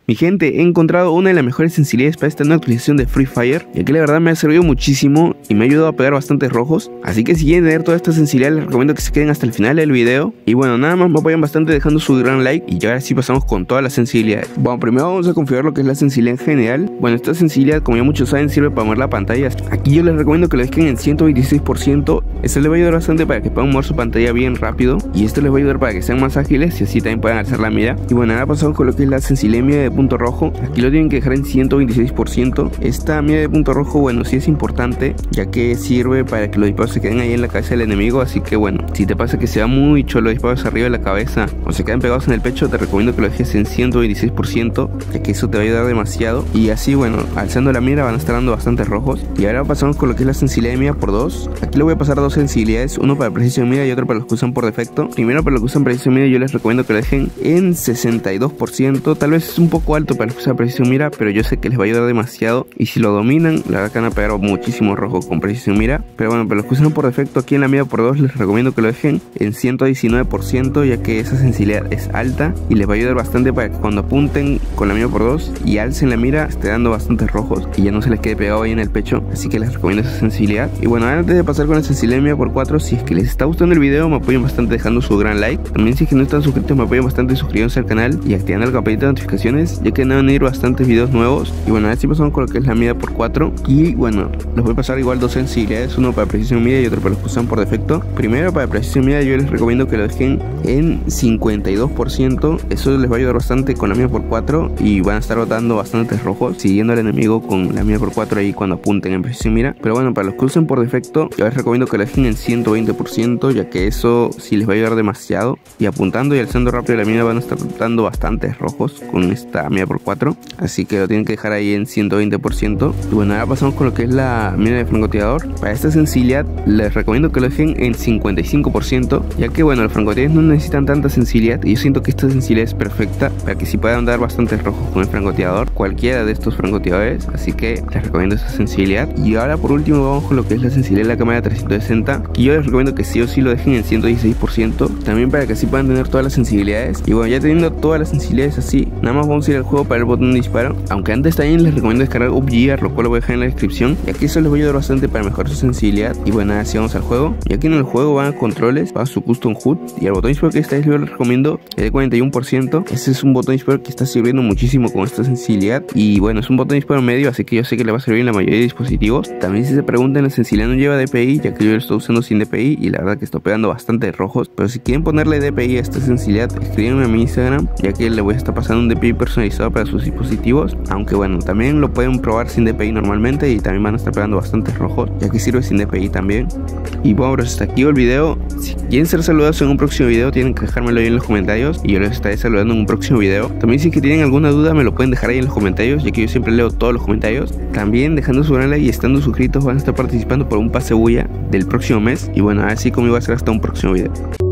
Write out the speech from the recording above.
Mi gente, he encontrado una de las mejores sensibilidades para esta nueva actualización de Free Fire, ya que la verdad me ha servido muchísimo y me ha ayudado a pegar bastantes rojos. Así que si quieren tener toda esta sensibilidad, les recomiendo que se queden hasta el final del video. Y bueno, nada más me apoyan bastante dejando su gran like y ya ahora sí pasamos con todas las sensibilidades. Bueno, primero vamos a configurar lo que es la sensibilidad en general. Bueno, esta sensibilidad, como ya muchos saben, sirve para mover la pantalla. Aquí yo les recomiendo que lo dejen en 126%. Esto les va a ayudar bastante para que puedan mover su pantalla bien rápido, y esto les va a ayudar para que sean más ágiles y así también puedan alzar la mira. Y bueno, ahora pasamos con lo que es la sensibilidad media de punto rojo. Aquí lo tienen que dejar en 126%. Esta media de punto rojo, bueno, sí es importante, ya que sirve para que los disparos se queden ahí en la cabeza del enemigo. Así que bueno, si te pasa que se va muy cholo los disparos arriba de la cabeza o se quedan pegados en el pecho, te recomiendo que lo dejes en 126%, ya que eso te va a ayudar demasiado. Y así, bueno, alzando la mira van a estar dando bastantes rojos. Y ahora pasamos con lo que es la sensibilidad de mira por 2. Aquí le voy a pasar dos sensibilidades, uno para precisión mira y otro para los que usan por defecto. Primero, para los que usan precisión mira, yo les recomiendo que lo dejen en 62%. Tal vez es un poco alto para los que usan precisión mira, pero yo sé que les va a ayudar demasiado, y si lo dominan, la verdad que van a pegar muchísimo rojo con precisión mira. Pero bueno, para los que usan por defecto, aquí en la mira por 2 les recomiendo que lo dejen en 119%, ya que esa sensibilidad es alta y les va a ayudar bastante para que cuando apunten con la mira por 2 y alcen la mira, esté dando bastantes rojos y ya no se les quede pegado ahí en el pecho. Así que les recomiendo esa sensibilidad. Y bueno, antes de pasar con la sensibilidad de mira por 4, si es que les está gustando el video, me apoyan bastante dejando su gran like. También, si es que no están suscritos, me apoyan bastante suscribiéndose al canal y activando la campanita de notificaciones, ya que van a ir bastantes videos nuevos. Y bueno, ahora sí pasamos con lo que es la mira por 4. Y bueno, les voy a pasar igual dos sensibilidades, uno para precisión mira y otro para los que usan por defecto. Primero, para precisión mira, yo les recomiendo que lo dejen en 52%. Eso les va a ayudar bastante con la mira por 4 y van a estar botando bastantes rojos siguiendo al enemigo con la mira por 4 ahí cuando apunten en precisión mira. Pero bueno, para los que usen por defecto, yo les recomiendo que lo dejen en 120%, ya que eso sí les va a ayudar demasiado, y apuntando y alzando rápido la mira van a estar dando bastantes rojos con esta mira por 4. Así que lo tienen que dejar ahí en 120%. Y bueno, ahora pasamos con lo que es la mira de francotirador. Para esta sensibilidad les recomiendo que lo dejen en 55%, ya que bueno, los francotiradores no necesitan tanta sensibilidad y yo siento que esta sensibilidad es perfecta para que si puedan dar bastantes rojos con el francotirador, cualquiera de estos francotiradores. Así que les recomiendo esa sensibilidad. Y ahora por último vamos con lo que es la sensibilidad de la cámara 360, y yo les recomiendo que sí o sí lo dejen en 116%, también para que así puedan tener todas las sensibilidades. Y bueno, ya teniendo todas las sensibilidades así, nada más vamos a ir al juego para el botón de disparo, aunque antes también les recomiendo descargar UpGear, lo cual lo voy a dejar en la descripción, ya que eso les va a ayudar bastante para mejorar su sensibilidad. Y bueno, ahora sí vamos al juego, y aquí en el juego van a controles, va a su custom HUD, y el botón de disparo que esta vez yo les recomiendo es de 41%. Este es un botón de disparo que está sirviendo muchísimo con esta sensibilidad, y bueno, es un botón de disparo medio, así que yo sé que le va a servir en la mayoría de dispositivos. También, si se preguntan, la sensibilidad no lleva DPI, ya que yo lo estoy usando sin DPI y la verdad que estoy pegando bastante rojos. Pero si quieren ponerle DPI a esta sensibilidad, escríbanme a mi Instagram, ya que le voy a estar pasando un DPI personalizado para sus dispositivos. Aunque bueno, también lo pueden probar sin DPI normalmente y también van a estar pegando bastantes rojos, ya que sirve sin DPI también. Y bueno, bros, hasta aquí el video. Si quieren ser saludados en un próximo video, tienen que dejármelo ahí en los comentarios y yo les estaré saludando en un próximo video. También, si es que tienen alguna duda, me lo pueden dejar ahí en los comentarios, ya que yo siempre leo todos los comentarios. También dejando su gran like y estando suscritos van a estar participando por un pase bulla del próximo mes. Y bueno, así conmigo va a ser hasta un próximo video.